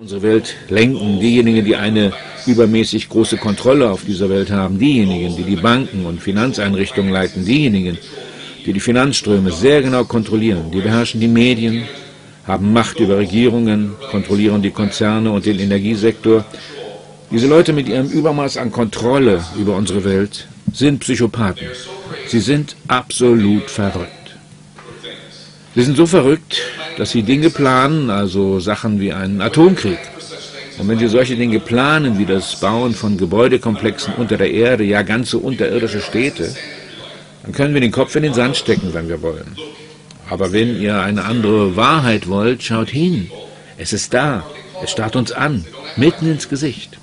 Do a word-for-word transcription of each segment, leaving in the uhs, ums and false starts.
Unsere Welt lenken diejenigen, die eine übermäßig große Kontrolle auf dieser Welt haben, diejenigen, die die Banken und Finanzeinrichtungen leiten, diejenigen, die die Finanzströme sehr genau kontrollieren, die beherrschen die Medien, haben Macht über Regierungen, kontrollieren die Konzerne und den Energiesektor. Diese Leute mit ihrem Übermaß an Kontrolle über unsere Welt sind Psychopathen. Sie sind absolut verrückt. Sie sind so verrückt, dass sie Dinge planen, also Sachen wie einen Atomkrieg. Und wenn sie solche Dinge planen, wie das Bauen von Gebäudekomplexen unter der Erde, ja ganze unterirdische Städte, dann können wir den Kopf in den Sand stecken, wenn wir wollen. Aber wenn ihr eine andere Wahrheit wollt, schaut hin. Es ist da. Es starrt uns an, mitten ins Gesicht.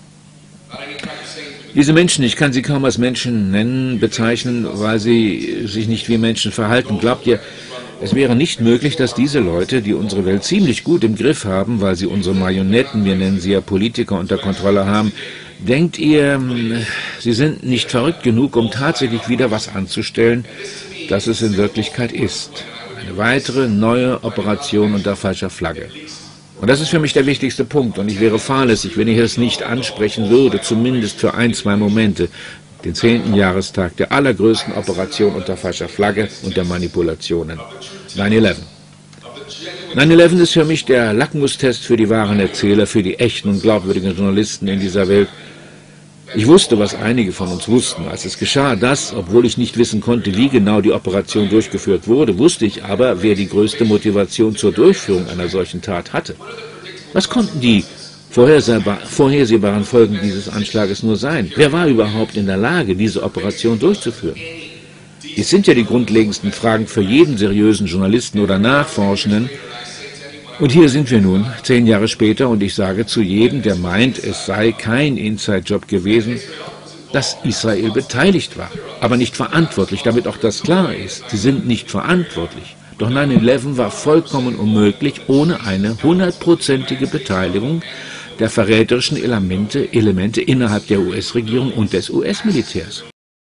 Diese Menschen, ich kann sie kaum als Menschen nennen, bezeichnen, weil sie sich nicht wie Menschen verhalten. Glaubt ihr, es wäre nicht möglich, dass diese Leute, die unsere Welt ziemlich gut im Griff haben, weil sie unsere Marionetten, wir nennen sie ja Politiker, unter Kontrolle haben, denkt ihr, sie sind nicht verrückt genug, um tatsächlich wieder was anzustellen, das es in Wirklichkeit ist? Eine weitere, neue Operation unter falscher Flagge. Und das ist für mich der wichtigste Punkt. Und ich wäre fahrlässig, wenn ich es nicht ansprechen würde, zumindest für ein, zwei Momente, den zehnten Jahrestag der allergrößten Operation unter falscher Flagge und der Manipulationen. neun elf. neun elf ist für mich der Lackmustest für die wahren Erzähler, für die echten und glaubwürdigen Journalisten in dieser Welt. Ich wusste, was einige von uns wussten, als es geschah. Das, obwohl ich nicht wissen konnte, wie genau die Operation durchgeführt wurde, wusste ich aber, wer die größte Motivation zur Durchführung einer solchen Tat hatte. Was konnten die vorhersehbaren Folgen dieses Anschlages nur sein? Wer war überhaupt in der Lage, diese Operation durchzuführen? Es sind ja die grundlegendsten Fragen für jeden seriösen Journalisten oder Nachforschenden. Und hier sind wir nun, zehn Jahre später, und ich sage zu jedem, der meint, es sei kein Inside-Job gewesen, dass Israel beteiligt war, aber nicht verantwortlich, damit auch das klar ist. Sie sind nicht verantwortlich. Doch neun elf war vollkommen unmöglich ohne eine hundertprozentige Beteiligung der verräterischen Elemente, Elemente innerhalb der U S-Regierung und des U S-Militärs.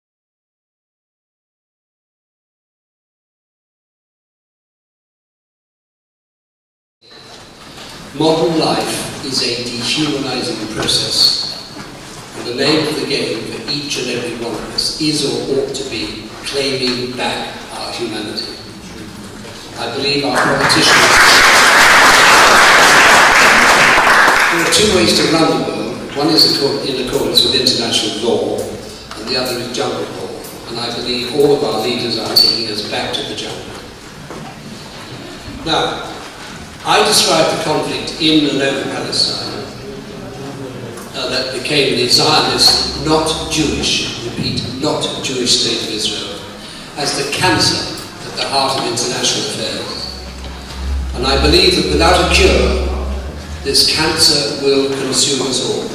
Modern life is a dehumanizing process, and the name of the game for each and every one of us is or ought to be claiming back our humanity. I believe our politicians... There are two ways to run the world. One is in accordance with international law, and the other is jungle law. And I believe all of our leaders are taking us back to the jungle. Now, I described the conflict in and over Palestine uh, that became the Zionist, not Jewish, repeat, not Jewish state of Israel, as the cancer at the heart of international affairs. And I believe that without a cure, this cancer will consume us all.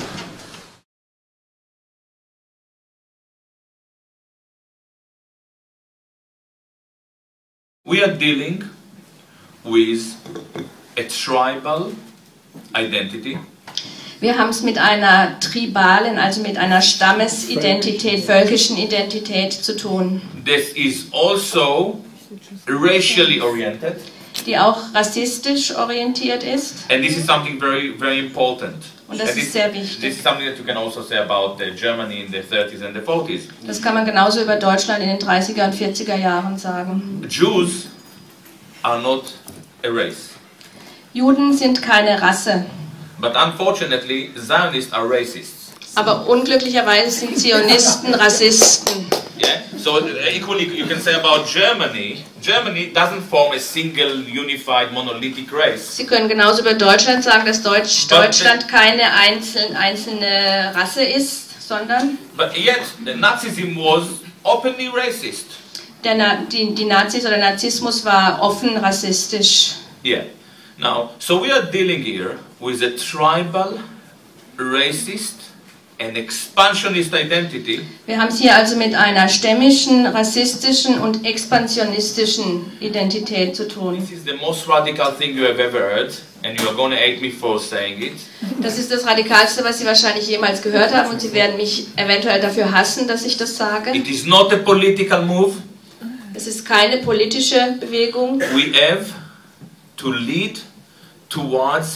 We are dealing with a tribal identity. Wir haben es mit einer tribalen, also mit einer Stammesidentität, völkischen Identität zu tun. This is also racially oriented. Die auch rassistisch orientiert ist. And this is something very, very important. Und das and ist this, sehr wichtig. This is something that you can also say about uh, Germany in the thirties and the forties. Das kann man genauso über Deutschland in den dreißiger und vierziger Jahren sagen. Jews are not a race. Juden sind keine Rasse. But unfortunately, Zionists are racists. Aber unglücklicherweise sind Zionisten Rassisten. Yeah. So equally, you can say about Germany. Germany doesn't form a single, unified, monolithic race. Sie können genauso über Deutschland sagen, dass Deutsch, Deutschland keine einzelne, einzelne Rasse ist, sondern. But yet, the Nazism was openly racist. Der Na die, die Nazis oder Nazismus war offen rassistisch. Yeah. Now, so we are dealing here with a tribal, racist and expansionist identity. Wir haben es hier also mit einer stämmischen, rassistischen und expansionistischen Identität zu tun. This is the most radical thing you have ever heard, and you are going to hate me for saying it. Das ist das Radikalste, was Sie wahrscheinlich jemals gehört haben, und Sie werden mich eventuell dafür hassen, dass ich das sage. It is not a political move. Es ist keine politische Bewegung. We have to lead towards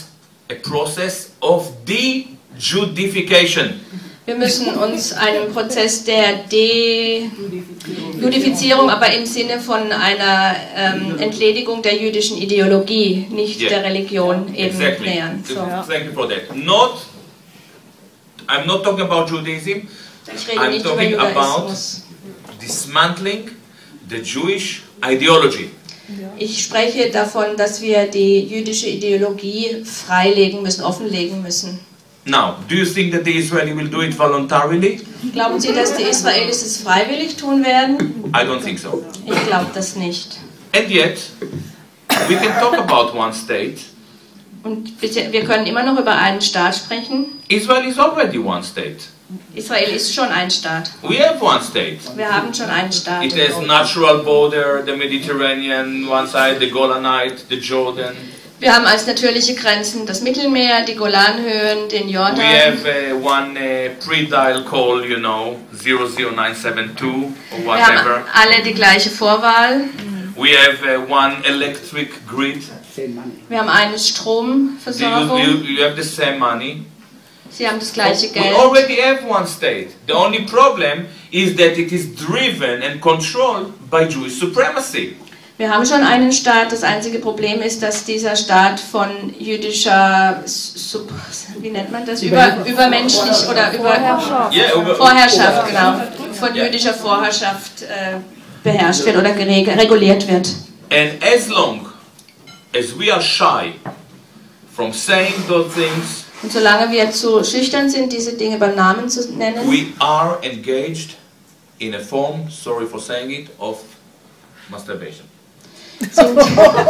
a process of de-Judification. Wir müssen uns einem Prozess der De-Judifizierung, aber im Sinne von einer ähm, Entledigung der jüdischen Ideologie, nicht Yeah. der Religion, eben Exactly. nähern. So. Thank you for that. Not, I'm not talking about Judaism. Ich rede I'm nicht über talking about Judaismus. dismantling the Jewish ideology. Ich spreche davon, dass wir die jüdische Ideologie freilegen müssen, offenlegen müssen. Now, do you think that the Israeli will do it voluntarily? Glauben Sie, dass die Israelis es freiwillig tun werden? I don't think so. Ich glaube das nicht. And yet, we can talk about one state. Und bitte, wir können immer noch über einen Staat sprechen. Israel is already one state. Israel ist schon ein Staat. We have one state. Wir haben schon einen Staat. It has natural border, the Mediterranean, one side, the Golanite, the Jordan. Wir haben als natürliche Grenzen das Mittelmeer, die Golanhöhen, den We Jordan. have uh, one uh, pre-dial call, you know, zero zero nine seven two or Wir haben whatever. alle die gleiche Vorwahl. We have uh, one electric grid. Wir haben eine You, Stromversorgung. you, you have the same money. Sie haben das gleiche We Geld. already have one state. The only problem is that it is driven and controlled by Jewish supremacy. Wir haben schon einen Staat. Das einzige Problem ist, dass dieser Staat von jüdischer, Sub, wie nennt man das, über, übermenschlich oder über Yeah, over- Vorherrschaft, genau, von Ja. jüdischer Vorherrschaft äh, beherrscht wird oder gereg- reguliert wird. And as long as we are shy from saying those things, Und solange wir zu schüchtern sind, diese Dinge beim Namen zu nennen, we are engaged in a form, sorry for saying it, of masturbation. sind,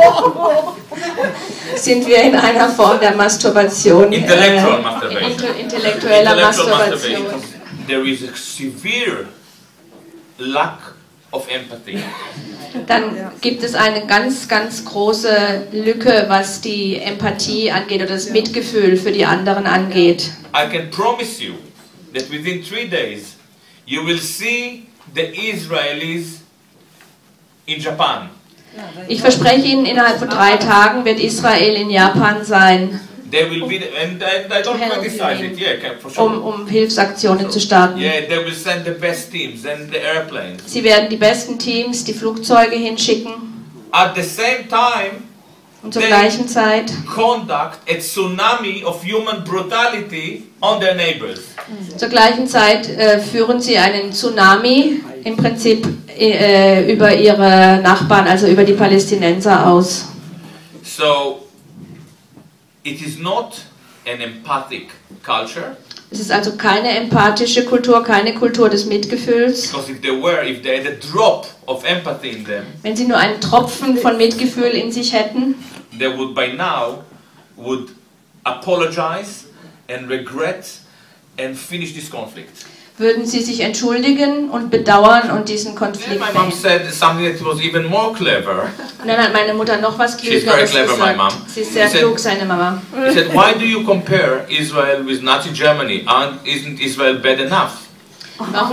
sind wir in einer Form der Masturbation, Intellectual äh, masturbation. inte- intellektueller Intellectual Masturbation. There is a severe lack of empathy. Dann gibt es eine ganz, ganz große Lücke, was die Empathie angeht oder das Mitgefühl für die anderen angeht. I can promise you that within three days you will see the Israelis in Japan. Ich verspreche Ihnen, innerhalb von drei Tagen wird Israel in Japan sein, They will be, the, and I, I don't Hell, criticize you it, yeah, can- for sure. um, um Hilfsaktionen zu starten. Yeah, they will send the best teams and the airplanes. Sie werden die besten Teams, die Flugzeuge hinschicken At the same time, und zur gleichen Zeit conduct a tsunami of human brutality on their neighbors. Zur gleichen Zeit äh, führen sie einen Tsunami im Prinzip äh, über ihre Nachbarn, also über die Palästinenser aus. So, it is not an empathic culture, Es ist also keine empathische Kultur, keine Kultur des Mitgefühls. because if they were, if they had a drop of empathy in them, Wenn sie nur einen Tropfen von Mitgefühl in sich hätten, they would by now would apologize and regret and finish this conflict. würden sie sich entschuldigen und bedauern und diesen Then Konflikt my mom beenden. said something that was even more clever. Und dann hat meine Mutter noch was She's very Klügeres clever, my gesagt. mom. Sie ist sehr She said- klug, seine Mama. He said, why do you compare Israel with Nazi Germany? Aren't, isn't Israel bad enough? Warum,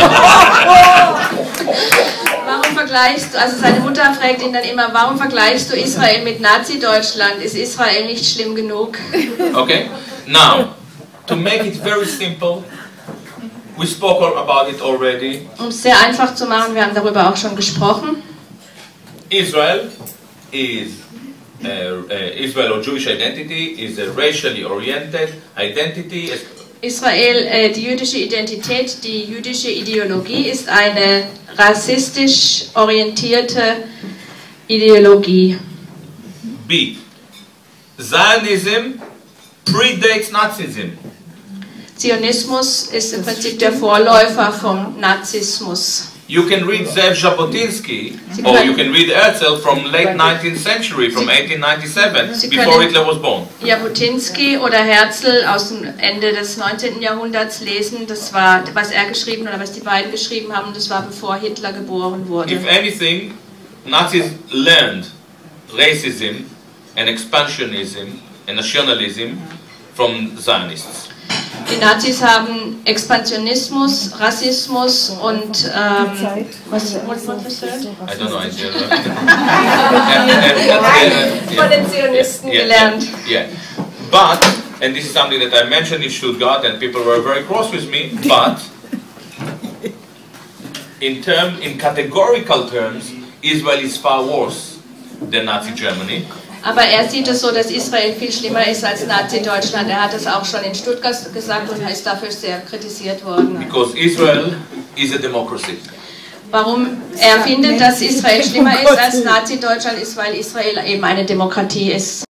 warum vergleichst du, also seine Mutter fragt ihn dann immer, warum vergleichst du Israel mit Nazi-Deutschland? Ist Israel nicht schlimm genug? Okay? Now, to make it very simple, we spoke all about it already. Um es sehr einfach zu machen, wir haben darüber auch schon gesprochen. Israel is uh, uh, Israel or Jewish identity is a racially oriented identity. Israel, äh, die jüdische Identität, die jüdische Ideologie ist eine rassistisch orientierte Ideologie. B. Zionism predates Nazism. Zionismus ist im Prinzip der Vorläufer vom Nazismus. You can read Zev Jabotinsky Sie or können- you can read Herzl from late nineteenth century, from eighteen ninety-seven, Sie before können- Hitler was born. Jabotinsky oder Herzl aus dem Ende des neunzehnten Jahrhunderts lesen, das war, was er geschrieben oder was die beiden geschrieben haben, das war bevor Hitler geboren wurde. If anything, Nazis learned racism and expansionism and nationalism from Zionists. Die Nazis haben Expansionismus, Rassismus und ähm, was, what, what was that? I don't know. I don't know. Von den Zionisten Yeah, gelernt. Yeah. But, and this is something that I mentioned in Stuttgart, and people were very cross with me, but in term, in categorical terms, Israel is far worse than Nazi Germany. Aber er sieht es so, dass Israel viel schlimmer ist als Nazi-Deutschland. Er hat es auch schon in Stuttgart gesagt und ist dafür sehr kritisiert worden. Because Israel is a democracy. Warum er findet, dass Israel schlimmer ist als Nazi-Deutschland, ist, weil Israel eben eine Demokratie ist.